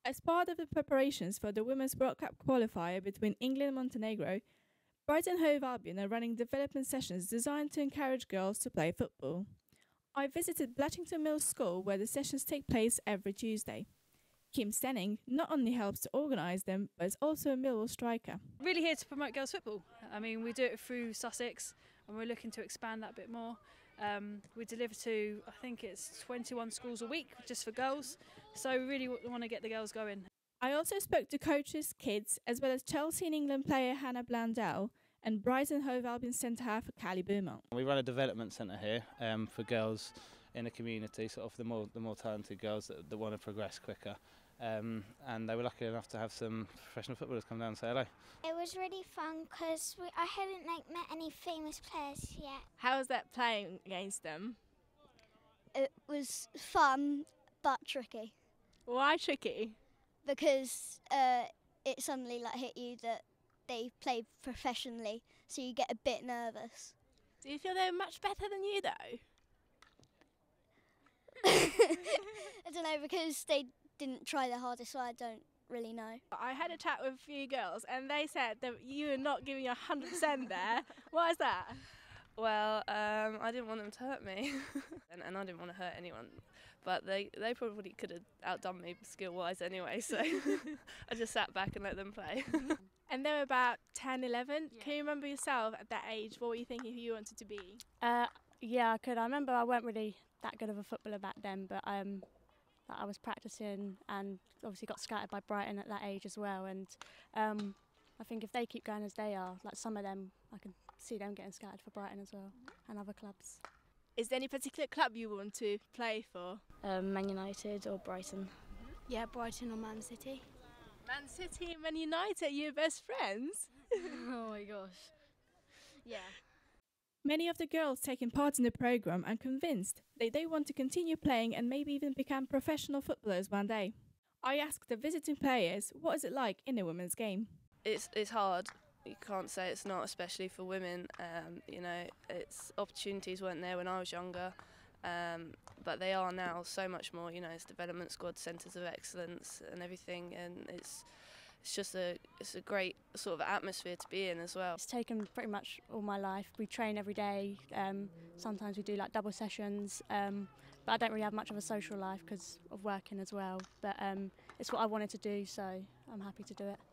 As part of the preparations for the Women's World Cup Qualifier between England and Montenegro, Brighton and Hove Albion are running development sessions designed to encourage girls to play football. I visited Blatchington Mill School, where the sessions take place every Tuesday. Kim Stenning not only helps to organise them, but is also a Millwall striker. Really here to promote girls football. I mean, we do it through Sussex and we're looking to expand that a bit more. We deliver to, I think it's 21 schools a week just for girls, so we really want to get the girls going. I also spoke to coaches, kids, as well as Chelsea and England player Hannah Blundell and Brighton and Hove Albion centre half Cally Beaumont. We run a development centre here for girls in the community, sort of the more talented girls that want to progress quicker. And they were lucky enough to have some professional footballers come down and say hello. It was really fun because I hadn't met any famous players yet. How was that playing against them? It was fun but tricky. Why tricky? Because it suddenly hit you that they play professionally, so you get a bit nervous. Do you feel they were much better than you though? I don't know, because they didn't try their hardest, so I don't really know. I had a chat with a few girls and they said that you were not giving 100% there. Why is that? Well, I didn't want them to hurt me and I didn't want to hurt anyone, but they probably could have outdone me skill-wise anyway, so I just sat back and let them play. And they were about 10, 11. Yeah. Can you remember yourself at that age? What were you thinking who you wanted to be? Yeah, I could. I remember I weren't really that good of a footballer back then, but I was practising and obviously got scouted by Brighton at that age as well. And I think if they keep going as they are, like some of them, I can see them getting scouted for Brighton as well and other clubs. Is there any particular club you want to play for? Man United or Brighton. Yeah, Brighton or Man City. Man City and Man United, you're best friends? Oh my gosh. Yeah. Many of the girls taking part in the programme are convinced that they want to continue playing and maybe even become professional footballers one day. I asked the visiting players, what is it like in a women's game? It's hard. You can't say it's not, especially for women. You know, opportunities weren't there when I was younger, but they are now so much more. You know, it's development squad, centres of excellence, and everything, and it's just a great sort of atmosphere to be in as well. It's taken pretty much all my life. We train every day. Sometimes we do like double sessions, but I don't really have much of a social life because of working as well. But it's what I wanted to do, so I'm happy to do it.